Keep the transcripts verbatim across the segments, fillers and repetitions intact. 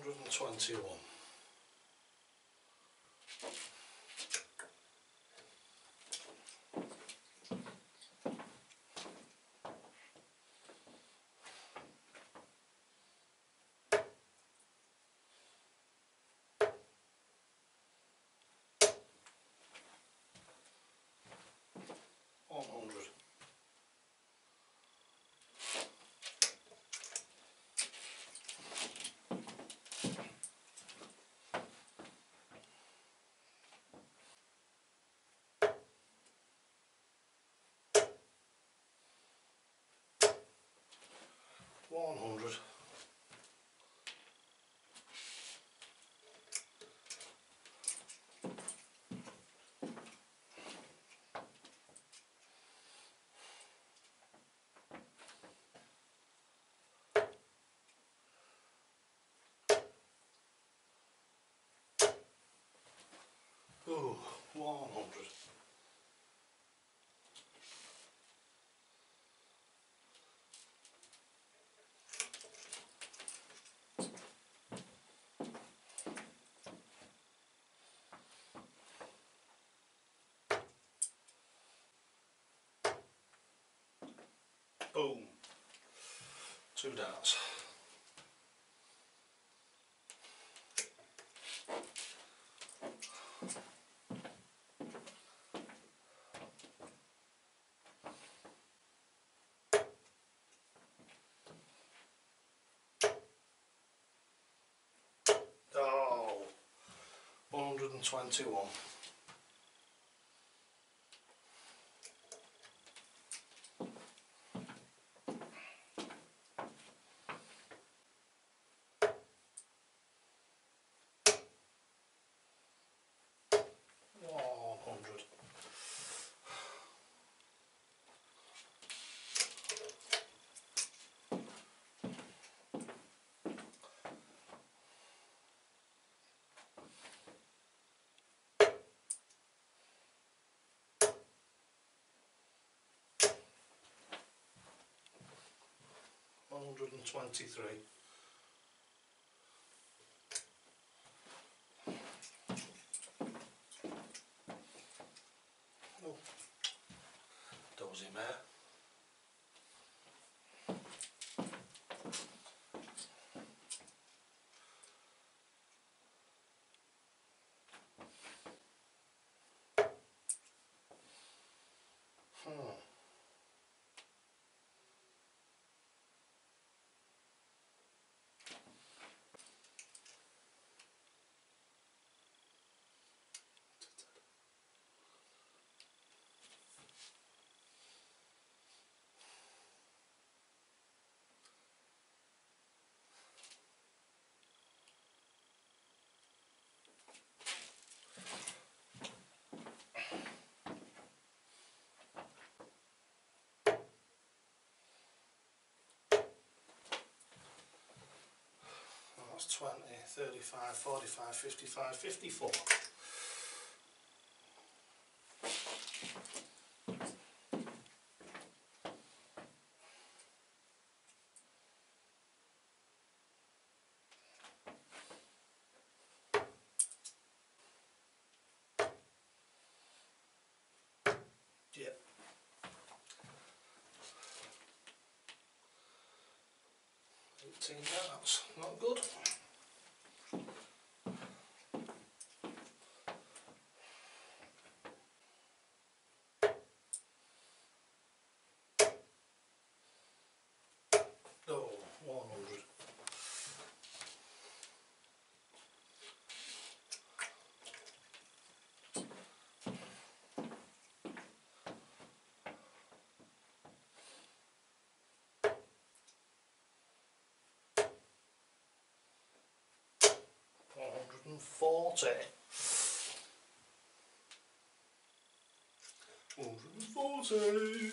hundred twenty-one. One hundred. One hundred. Oh, one hundred. Boom. Two darts. Oh, one hundred twenty-one. One hundred. One hundred twenty-three. Oh, dozy mare. Hmm. That's twenty, thirty-five, forty-five, fifty-five, fifty-four. Yep. eighteen darts, not good. Oh, one hundred. one hundred forty. one hundred forty.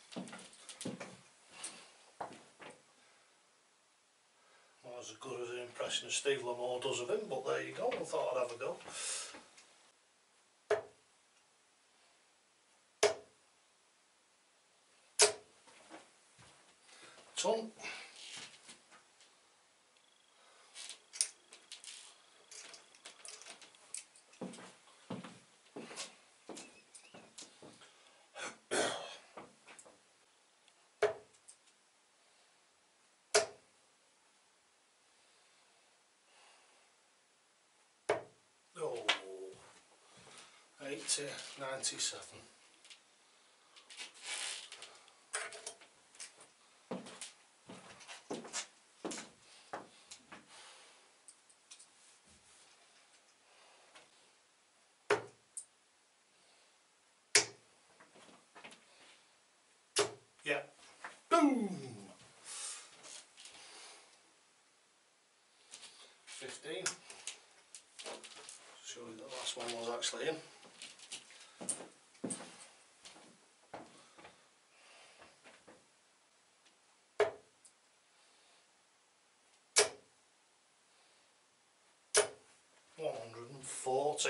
Not as good as an impression as Steve Lamore does of him, but there you go, I thought I'd have a go. Ton. eighty, ninety-seven. Yeah. Boom! fifteen. Surely the last one was actually in. one hundred and forty.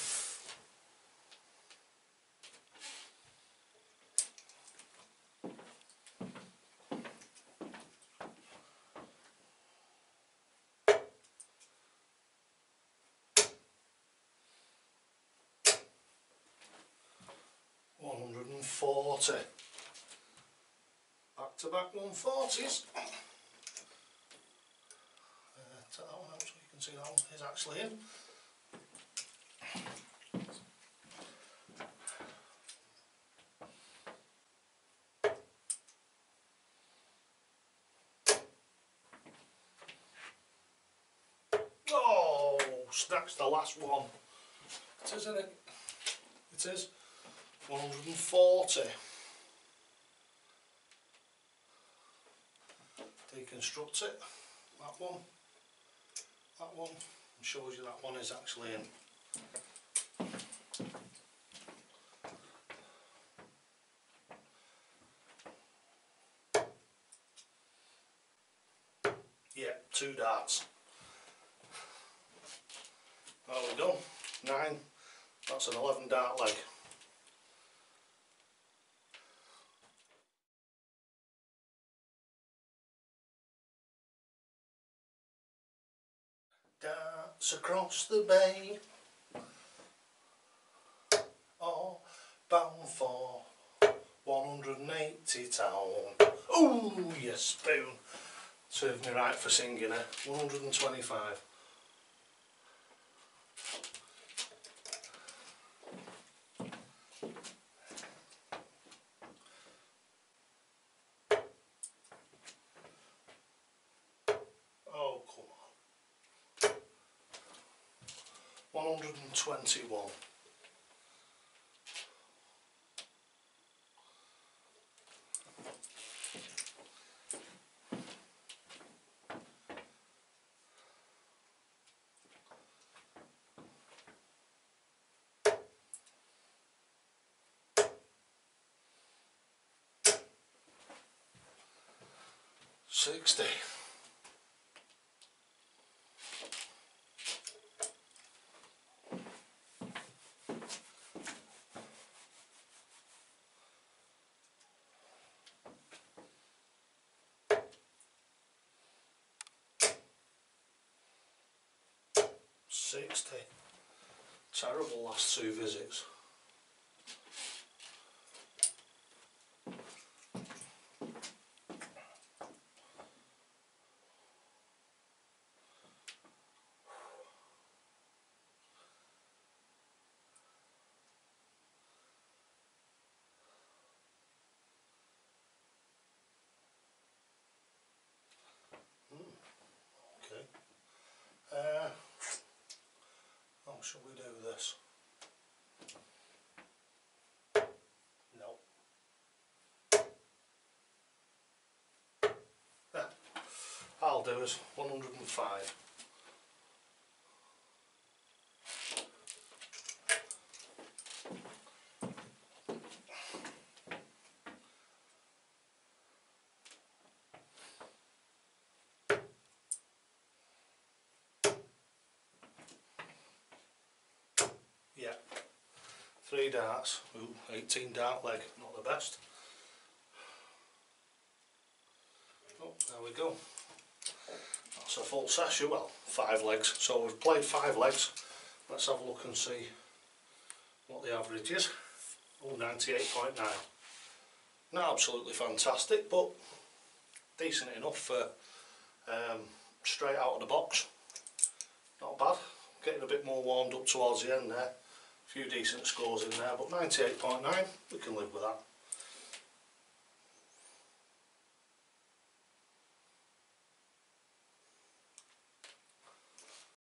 one hundred and forty. Back to back one forties. Uh, take that one out so you can see that one is actually in. Oh, snatched the last one. It is, isn't it? It is. one hundred and forty. Deconstruct it. That one. That one. And shows you that one is actually in. Yeah, two darts. There we go. Nine. That's an eleven dart leg. Darts across the bay, all bound for one hundred and eighty town. Oh, you spoon! Served me right for singing it. one hundred and twenty-five. Oh, come on. one hundred and twenty-one. sixty. sixty. Terrible last two visits. Okay. Uh, how shall we do this? No. Yeah. I'll do is one hundred and five. Yeah. Three darts. Ooh, eighteen dart leg. Not the best. Oh, there we go. That's a full session. Well, five legs. So we've played five legs. Let's have a look and see what the average is. Oh, ninety-eight point nine. Not absolutely fantastic, but decent enough for um, straight out of the box. Not bad. Getting a bit more warmed up towards the end there. few decent scores in there, but ninety-eight point nine, we can live with that.